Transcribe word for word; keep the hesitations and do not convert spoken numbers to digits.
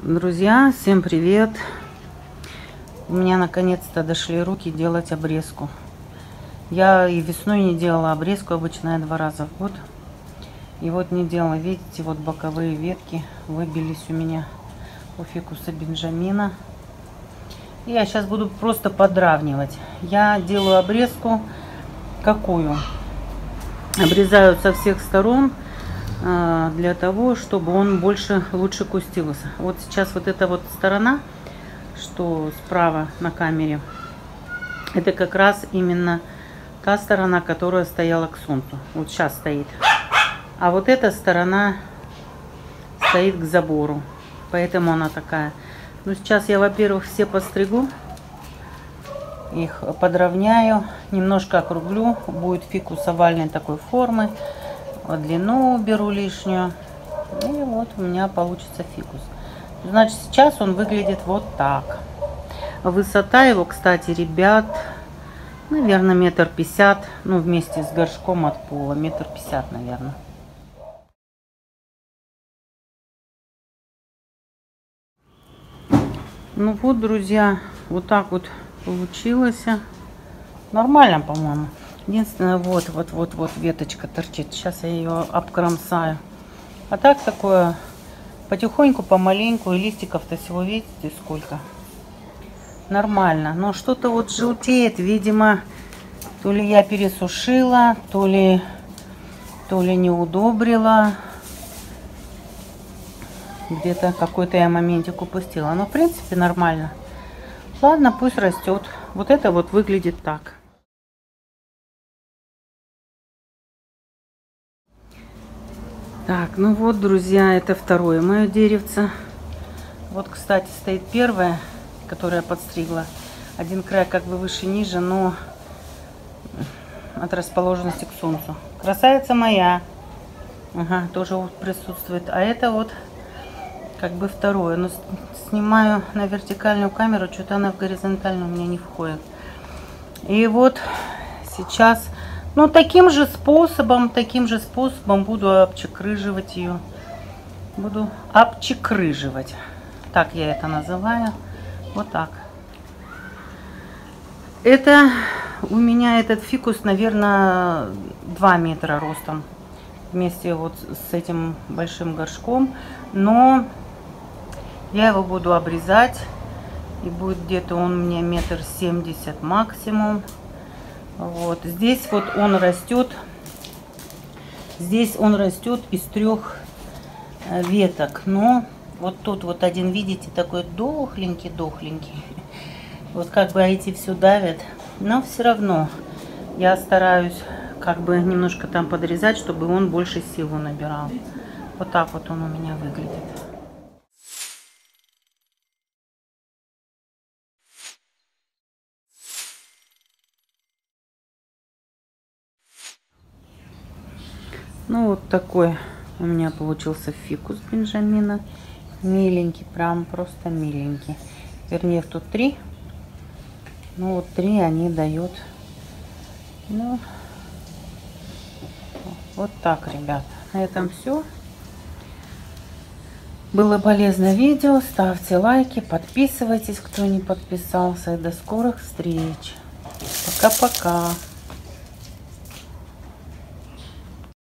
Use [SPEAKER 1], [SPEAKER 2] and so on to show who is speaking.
[SPEAKER 1] Друзья, всем привет! У меня наконец-то дошли руки делать обрезку. Я и весной не делала обрезку, обычно я два раза в год. И вот не делала, видите, вот боковые ветки выбились у меня у фикуса Бенджамина. И я сейчас буду просто подравнивать. Я делаю обрезку какую? Обрезаю со всех сторон, для того, чтобы он больше, лучше кустился. Вот сейчас вот эта вот сторона, что справа на камере, это как раз именно та сторона, которая стояла к солнцу. Вот сейчас стоит. А вот эта сторона стоит к забору. Поэтому она такая. Ну, сейчас я, во-первых, все постригу. Их подровняю. Немножко округлю. Будет фикус овальной такой формы. Длину уберу лишнюю. И вот у меня получится фикус. Значит, сейчас он выглядит вот так. Высота его, кстати, ребят, наверное, метр пятьдесят. Ну, вместе с горшком от пола. Метр пятьдесят, наверное. Ну вот, друзья, вот так вот получилось. Нормально, по-моему. Единственное, вот, вот, вот, вот веточка торчит. Сейчас я ее обкромсаю. А так такое потихоньку, помаленьку. И листиков-то всего, видите, сколько. Нормально. Но что-то вот желтеет. Видимо, то ли я пересушила, то ли, то ли не удобрила. Где-то какой-то я моментик упустила. Но, в принципе, нормально. Ладно, пусть растет. Вот это вот выглядит так. Так, ну вот, друзья, это второе мое деревце. Вот, кстати, стоит первое, которое я подстригла. Один край как бы выше, ниже, но от расположенности к солнцу. Красавица моя. Ага, тоже вот присутствует. А это вот как бы второе. Но снимаю на вертикальную камеру, что-то она в горизонтальную у меня не входит. И вот сейчас... Ну, таким же способом, таким же способом буду обчекрыживать ее. Буду обчекрыживать. Так я это называю. Вот так. Это у меня этот фикус, наверное, два метра ростом. Вместе вот с этим большим горшком. Но я его буду обрезать. И будет где-то он мне метр семьдесят максимум. Вот здесь вот он растет, здесь он растет из трех веток, но вот тут вот один, видите, такой дохленький, дохленький, вот как бы эти все давят, но все равно я стараюсь как бы немножко там подрезать, чтобы он больше силу набирал. Вот так вот он у меня выглядит. Ну, вот такой у меня получился фикус Бенджамина. Миленький, прям просто миленький. Вернее, тут три. Ну, вот три они дают. Ну, вот так, ребят. На этом все. Было полезное видео. Ставьте лайки, подписывайтесь, кто не подписался. И до скорых встреч. Пока-пока.